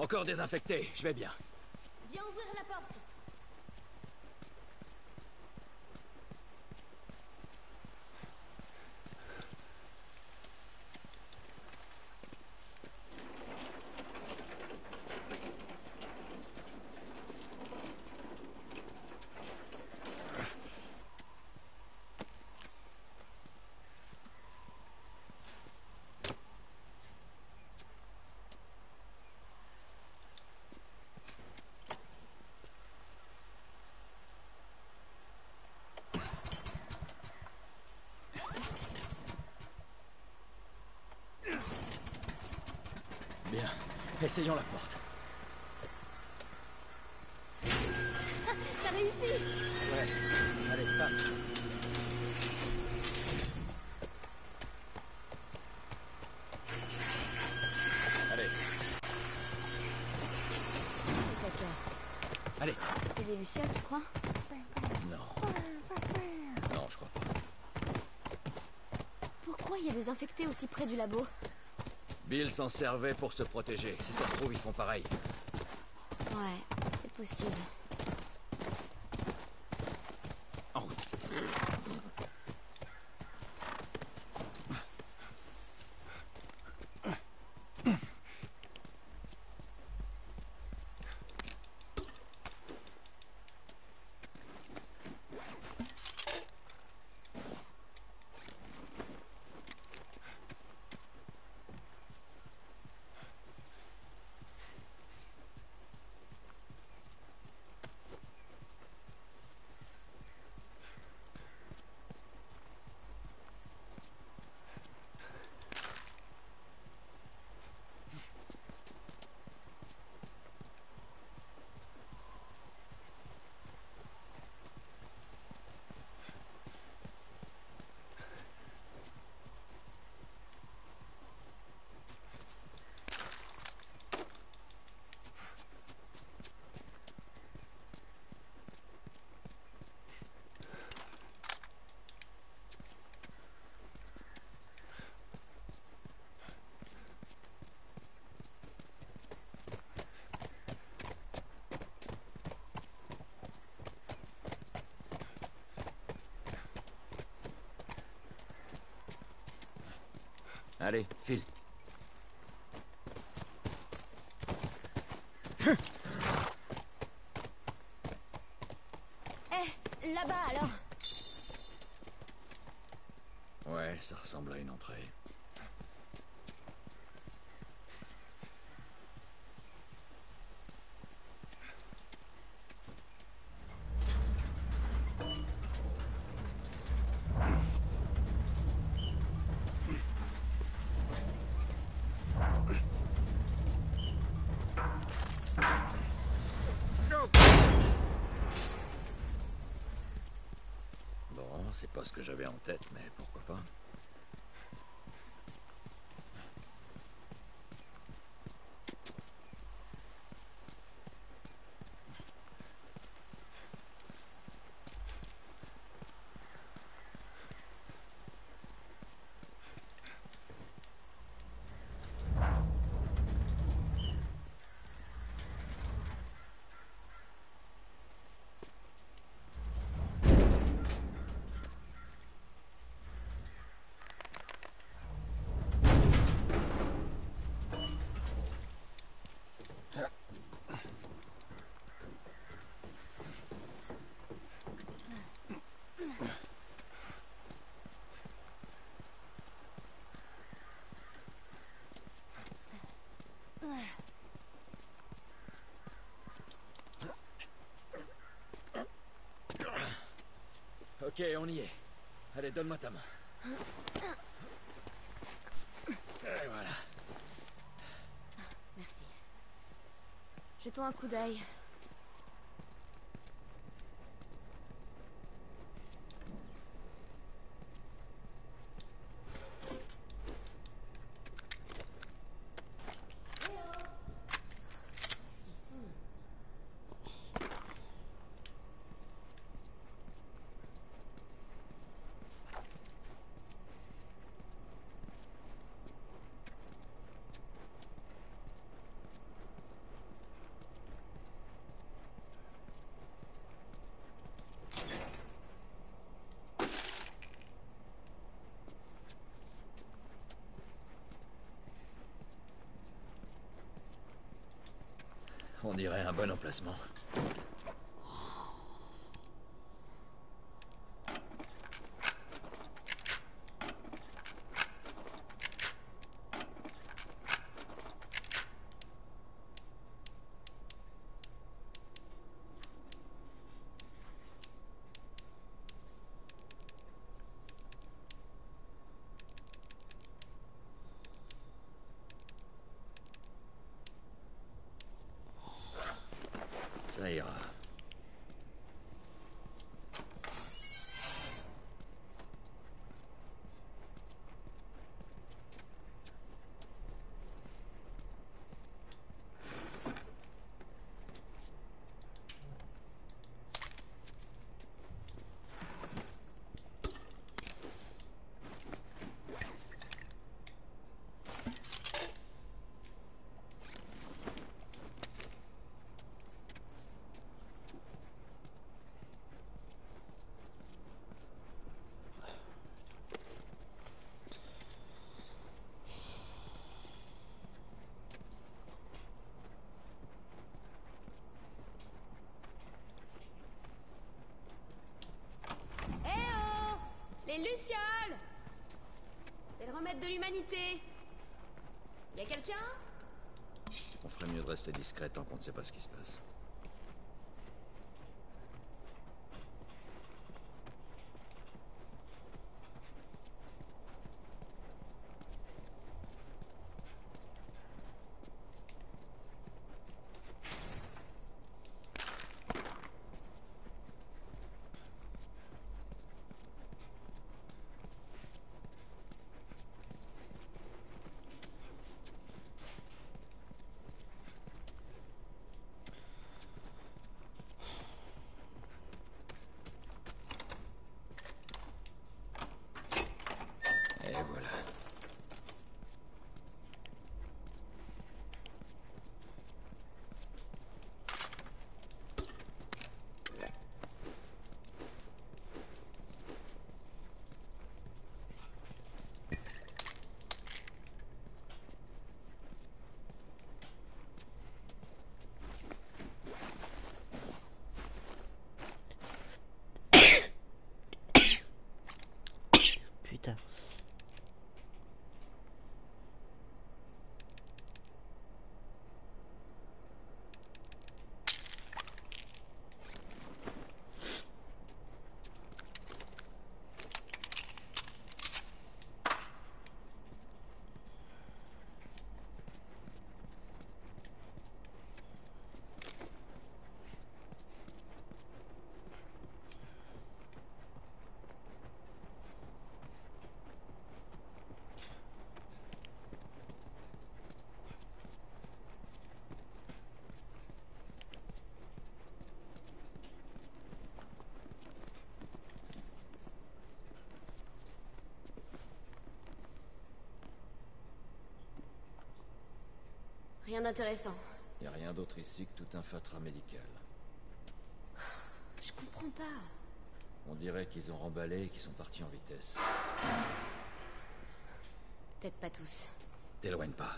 Encore désinfecté, je vais bien. Viens ouvrir la porte. Bien, essayons la porte. T'as réussi! Ouais, allez, passe. Allez. C'est ta cœur. Allez. C'est des lucioles, tu crois? Non. Non, je crois pas. Pourquoi il y a des infectés aussi près du labo? Bill s'en servait pour se protéger. Si ça se trouve, ils font pareil. Ouais, c'est possible. En route. Allez, file. Là-bas alors. Ouais, ça ressemble à une entrée. Bon, c'est pas ce que j'avais en tête, mais pourquoi pas. Ok, on y est. Allez, donne-moi ta main. Et voilà. Merci. Jetons un coup d'œil. dirait un bon emplacement. Ça ira. Les Lucioles! C'est le remède de l'humanité. Y a quelqu'un? On ferait mieux de rester discret tant qu'on ne sait pas ce qui se passe. Et voilà. Putain. Rien d'intéressant. Y a rien d'autre ici que tout un fatras médical. Je comprends pas. On dirait qu'ils ont remballé et qu'ils sont partis en vitesse. Peut-être pas tous. T'éloigne pas.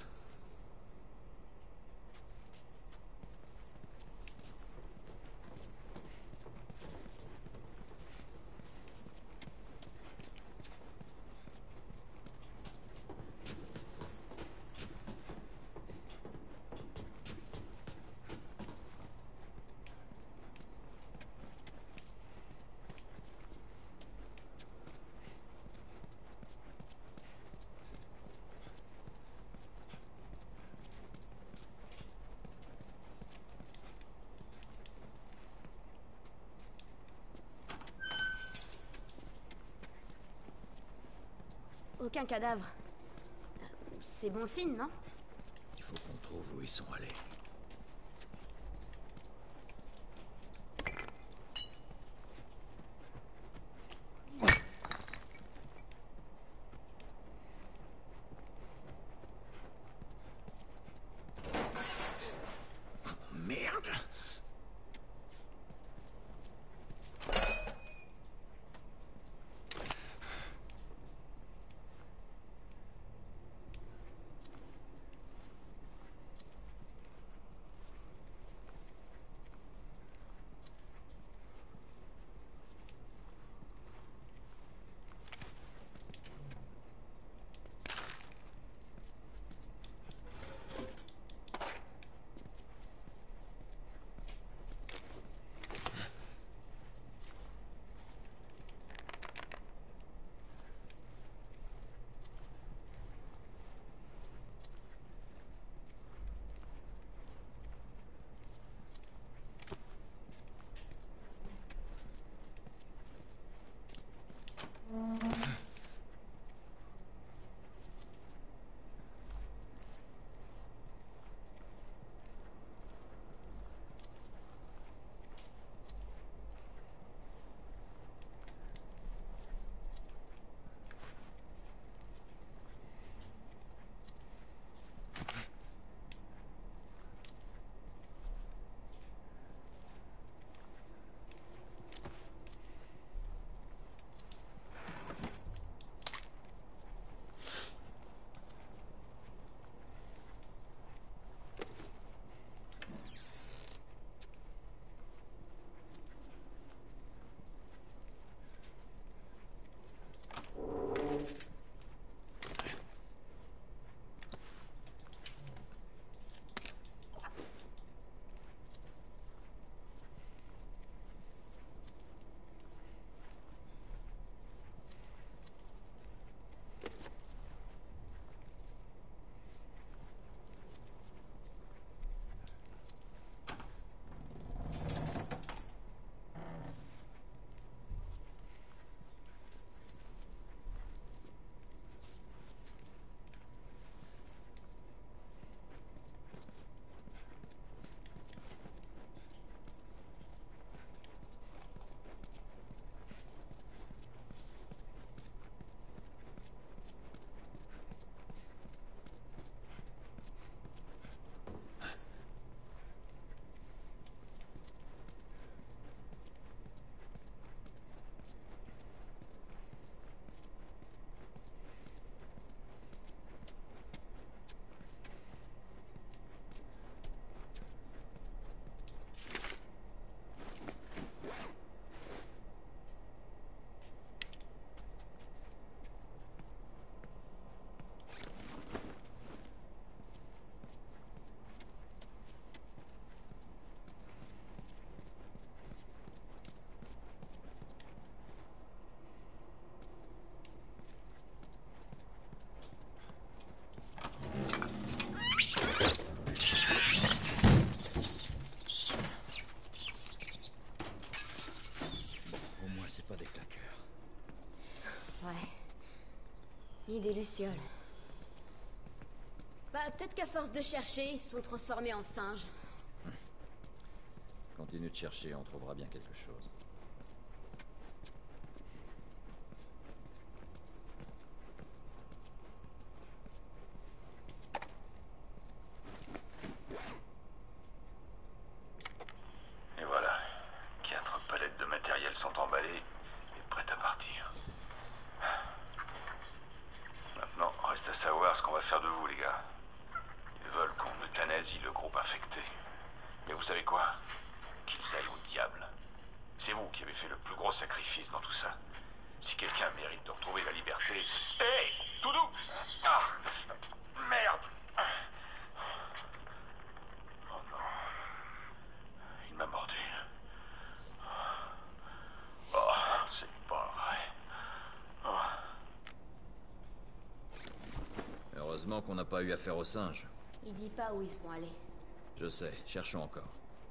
Aucun cadavre. C'est bon signe, non? Il faut qu'on trouve où ils sont allés. Merde! Ni des lucioles. Bah, peut-être qu'à force de chercher, ils se sont transformés en singes. Continue de chercher, on trouvera bien quelque chose. Et voilà. 4 palettes de matériel sont emballées et prêtes à partir. Maintenant, reste à savoir ce qu'on va faire de vous, les gars. Ils veulent qu'on euthanasie le groupe infecté. Mais vous savez quoi? Qu'ils aillent au diable. C'est vous qui avez fait le plus gros sacrifice dans tout ça. Si quelqu'un mérite de retrouver la liberté... Hé, Doudou! Ah, merde! Oh non. Il m'a mordu. Oh, c'est pas vrai. Oh. Heureusement qu'on n'a pas eu affaire aux singes. Il dit pas où ils sont allés. Je sais, cherchons encore.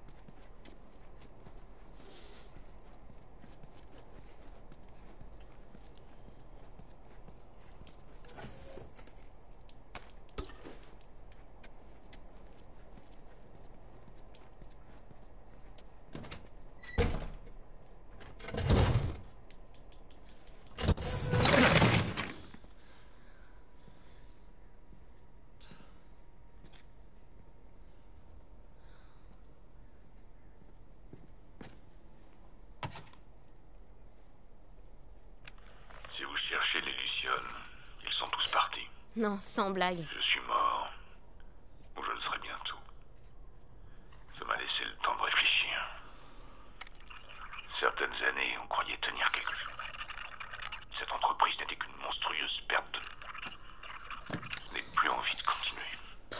Si vous cherchez les lucioles, ils sont tous partis. Non, sans blague. Je suis mort. Ou je le serai bientôt. Ça m'a laissé le temps de réfléchir. Certaines années, on croyait tenir quelque chose. Cette entreprise n'était qu'une monstrueuse perte de... Je n'ai plus envie de continuer.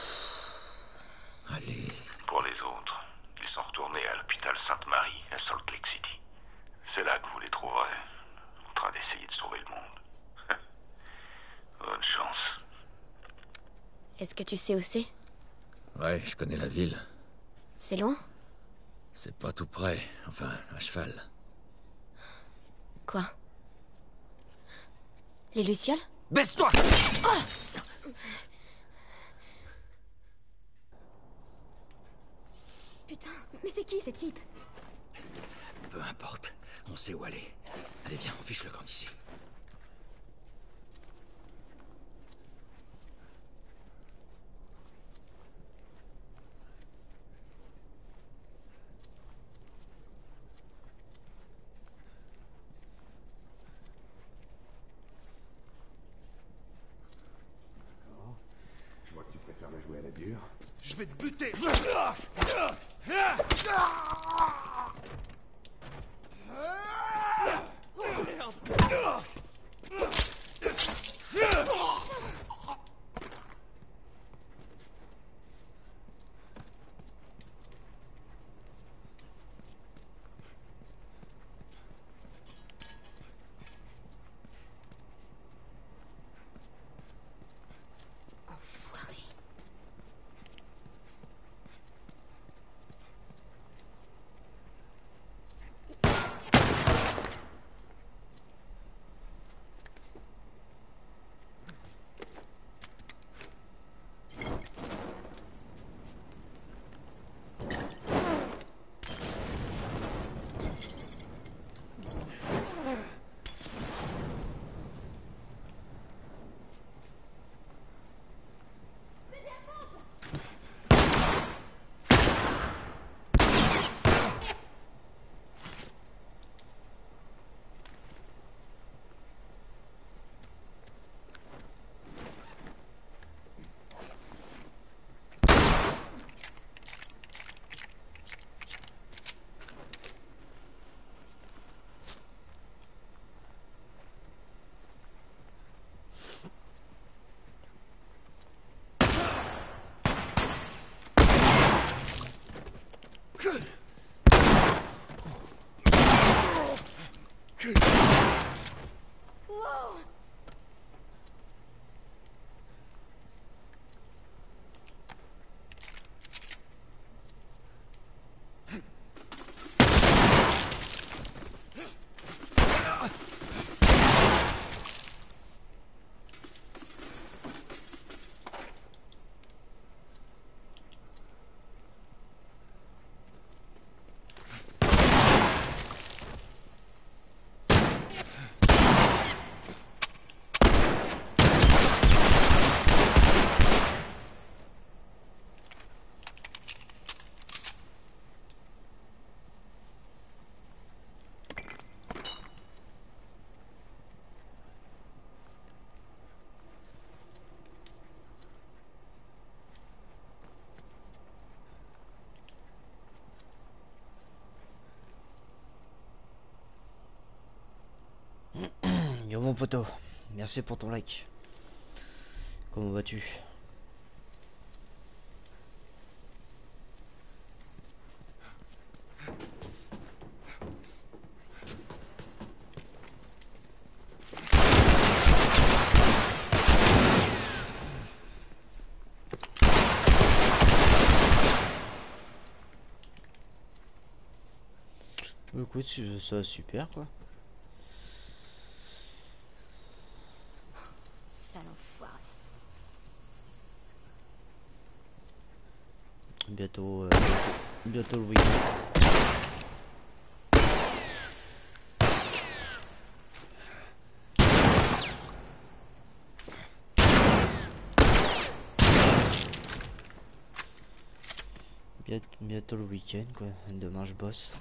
Allez. Pour les autres, ils sont retournés à l'hôpital Sainte-Marie, à Salt Lake City. C'est là que vous les trouverez, en train d'essayer de sauver le monde. Bonne chance. Est-ce que tu sais où c'est? Ouais, je connais la ville. C'est loin? C'est pas tout près, enfin, à cheval. Quoi? Les lucioles? Baisse-toi! Oh! Putain, mais c'est qui ces types? Peu importe, on sait où aller. Allez, viens, on fiche le camp d'ici. Je vois que tu préfères la jouer à la dure. Je vais te buter! Enfoiré. Wow! mon poteau. Merci pour ton like. Comment vas-tu? Écoute, ça va super quoi. Sale enfoiré. Bientôt le week-end. Bientôt le week-end quoi. Demain je bosse.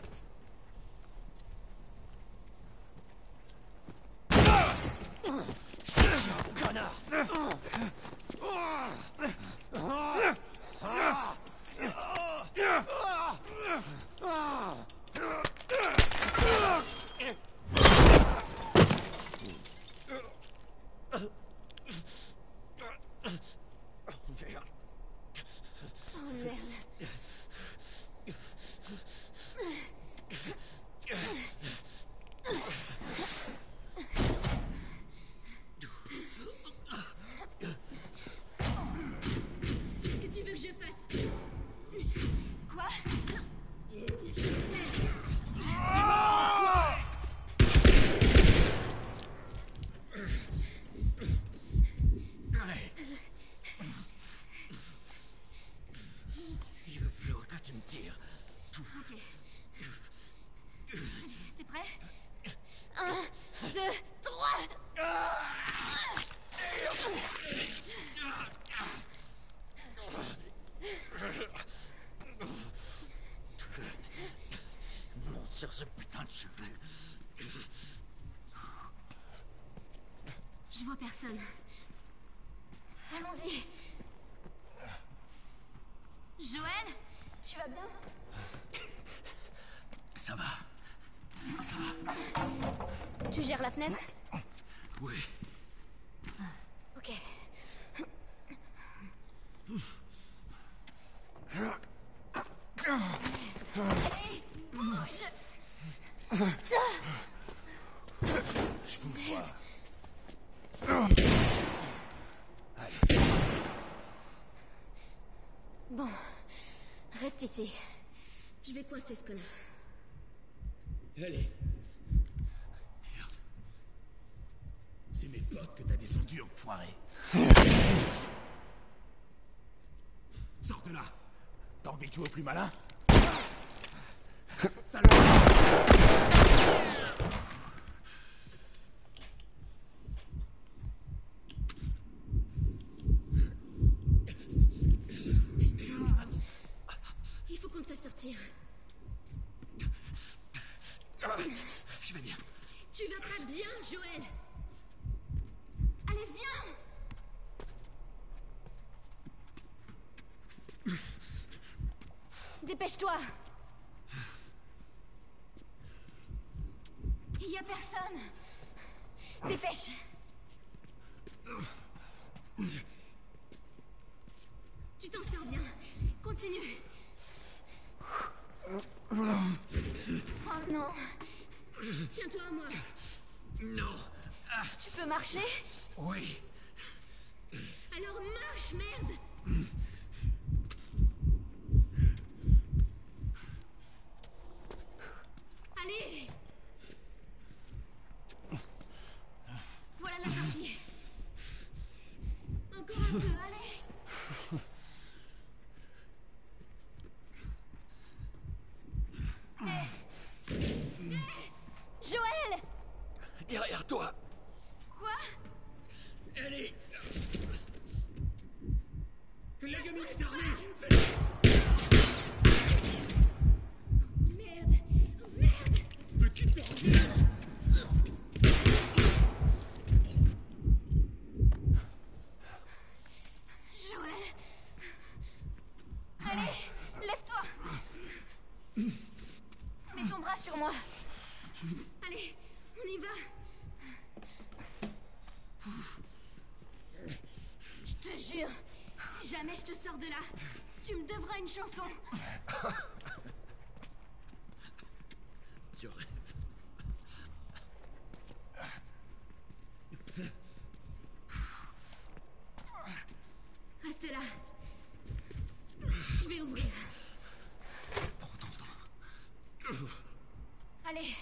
Sur ce putain de cheval. Je vois personne. Allons-y. Joël, tu vas bien? Ça va. Ça va. Tu gères la fenêtre? Oui. Ok. Allez, bouge! Je vous vois. Bon, reste ici. Je vais coincer ce connard. Allez. Merde. C'est mes potes que t'as descendu, enfoiré. Sors de là. T'as envie de jouer au plus malin? Salaud! Il faut qu'on te fasse sortir. Je vais bien. Tu vas pas bien, Joël. Allez, viens. Dépêche-toi. Il y a personne. Dépêche. Tu t'en sors bien. Continue. Oh non. Tiens-toi à moi. Non. Tu peux marcher? Oui. Alors marche, merde. Allez. Voilà la sortie. Encore un peu, allez. Joël! Derrière toi. Quoi? Allez. La gamine est armée! Merde! Oh, merde! Petit bordel! Joël! Allez, lève-toi! Mets ton bras sur moi. Allez, on y va. Je te jure, si jamais je te sors de là, tu me devras une chanson. Tu rêves. Reste là. Je vais ouvrir. Prends ton temps. Allez.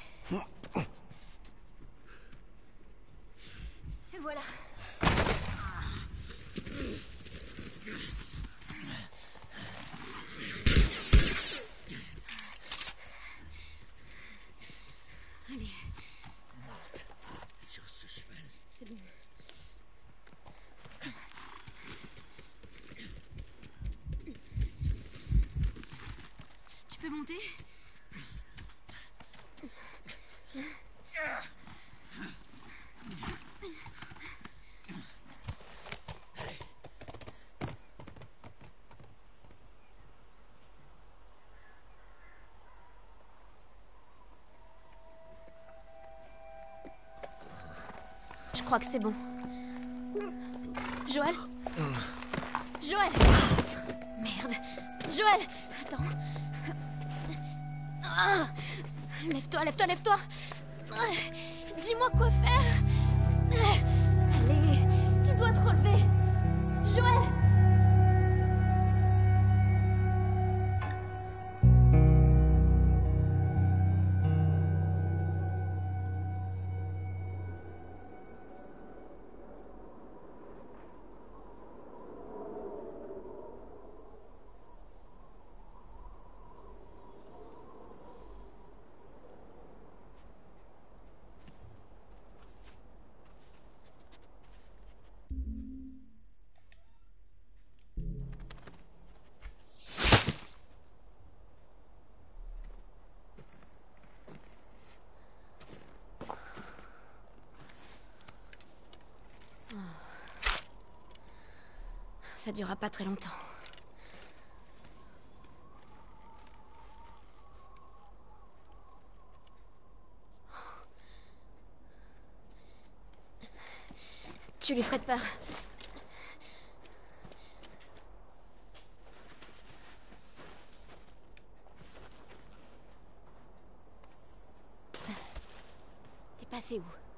Et voilà. Allez. Monte sur ce cheval. C'est bon. Tu peux monter? Je crois que c'est bon. Joël? Joël! Merde. Joël! Attends. Ah, lève-toi, lève-toi, lève-toi! Dis-moi quoi faire! Allez, tu dois te relever! Joël! Ça durera pas très longtemps. Tu lui ferais peur. T'es passé où?